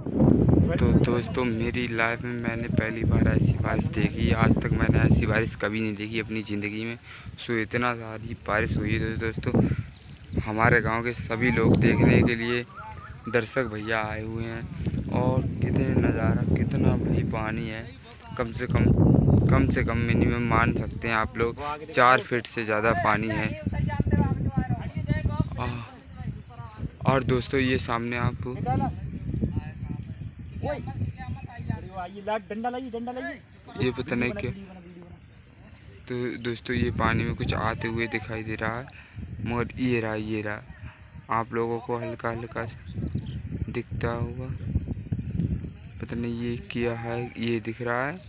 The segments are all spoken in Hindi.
तो दोस्तों मेरी लाइफ में मैंने पहली बार ऐसी बारिश देखी। आज तक मैंने ऐसी बारिश कभी नहीं देखी अपनी ज़िंदगी में। सो इतना सारी बारिश हुई है दोस्तों। हमारे गांव के सभी लोग देखने के लिए दर्शक भैया आए हुए हैं। और कितने नज़ारा, कितना भाई पानी है। कम से कम मिनिमम मान सकते हैं आप लोग 4 फीट से ज़्यादा पानी है। और दोस्तों ये सामने आप ये पता नहीं क्या, तो दोस्तों ये पानी में कुछ आते हुए दिखाई दे रहा है, मगर ये रहा आप लोगों को हल्का हल्का दिखता होगा। पता नहीं ये क्या है, ये दिख रहा है,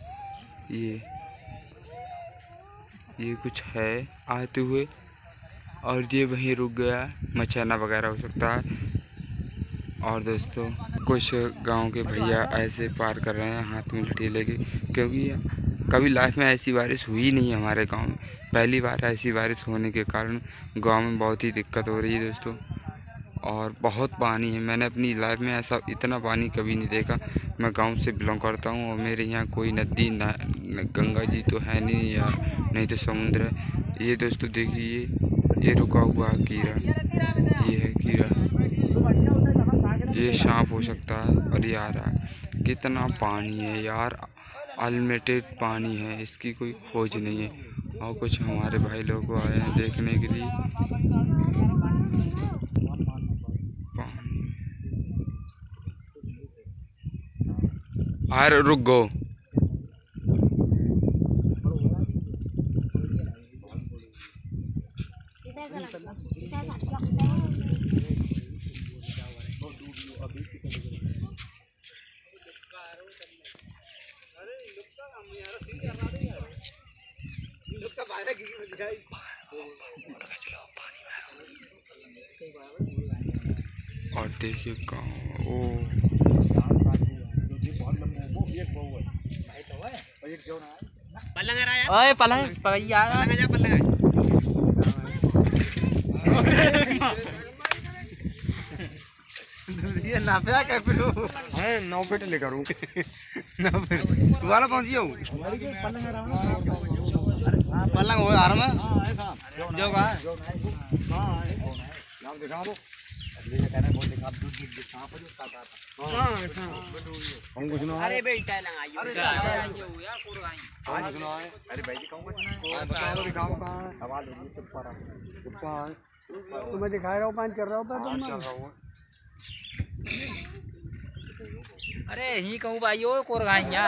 ये कुछ है आते हुए, और ये वहीं रुक गया। मचाना वगैरह हो सकता है। और दोस्तों कुछ गांव के भैया ऐसे पार कर रहे हैं हाथ में लठी लेके, क्योंकि कभी लाइफ में ऐसी बारिश हुई नहीं है हमारे गांव में। पहली बार ऐसी बारिश होने के कारण गांव में बहुत ही दिक्कत हो रही है दोस्तों। और बहुत पानी है, मैंने अपनी लाइफ में ऐसा इतना पानी कभी नहीं देखा। मैं गांव से बिलोंग करता हूं और मेरे यहाँ कोई नदी गंगा जी तो है नहीं यार, नहीं तो समुद्र है। ये दोस्तों देखिए ये रुका हुआ कीड़ा, ये है कीड़ा, ये सांप हो सकता है। और ये आ रहा है, कितना पानी है यार, अनलिमिटेड पानी है, इसकी कोई खोज नहीं है। और कुछ हमारे भाई लोग आए हैं देखने के लिए पानी। यार रुक गो, और देखिए गाँव ओए पलंग पगैया ये नापया क्या करो है 9 फीट लेकर हूं 9 फीट वाला पहुंच गया हूं। पलंग हो आराम है जो का हां नाम दिखा दो ले कहना बोल दिखा दूध दिखा पर उसका हां हम कुछ ना। अरे बेटा लंग आइयो यार कोर गाई हां सुनो अरे भाई जी कहूं कुछ ना बताओ दिखाओ कहां सवाल होगी तो पर तुम्हें दिखा रहा हूं पान चल रहा हूं तुम चल रहा हूं। अरे ही कहूँ भाई ओ कोर गाई यार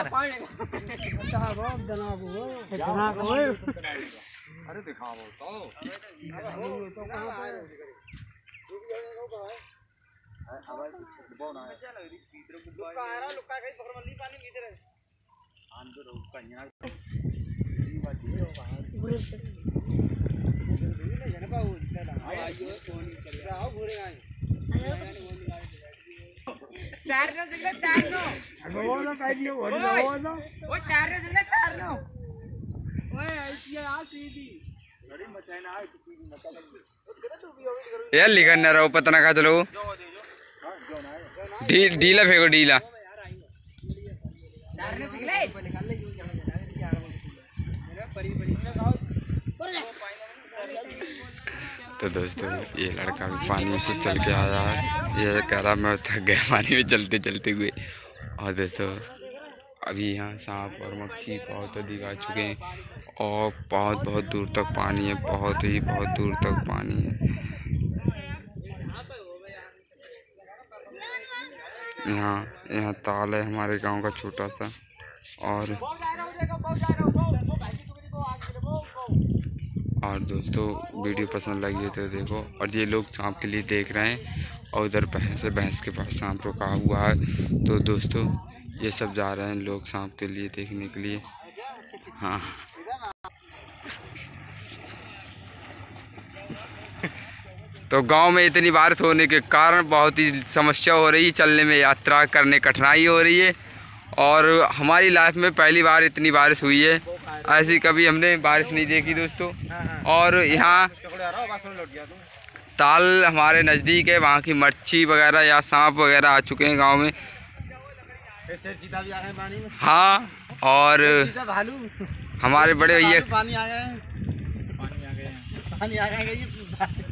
अरे दिखाओ तो यार लिखन ना रहो पता ना खा चलो ढीला फेंको ढीला। तो दोस्तों ये लड़का भी पानी में से चल के आया है, ये कह रहा मैं थक गया पानी में चलते चलते हुए। और दोस्तों अभी यहाँ सांप और मच्छी बहुत अधिक आ चुके हैं और बहुत दूर तक पानी है, बहुत दूर तक पानी है। यहाँ ताल है हमारे गांव का छोटा सा। और दोस्तों वीडियो पसंद लगी है तो देखो। और ये लोग सांप के लिए देख रहे हैं और उधर भैंस के पास सांप रुका हुआ है। तो दोस्तों ये सब जा रहे हैं लोग सांप के लिए देखने के लिए। हाँ तो गांव में इतनी बारिश होने के कारण बहुत ही समस्या हो रही है, चलने में यात्रा करने कठिनाई हो रही है। और हमारी लाइफ में पहली बार इतनी बारिश हुई है, ऐसी कभी हमने बारिश नहीं देखी दोस्तों। और यहाँ ताल हमारे नज़दीक है, वहाँ की मच्छी वगैरह या सांप वगैरह आ चुके हैं गांव में। ऐसे चीता भी आ गए पानी में। हाँ, और चीता भालू हमारे बड़े भैया पानी आ गए, पानी आ गए, पानी आ गए।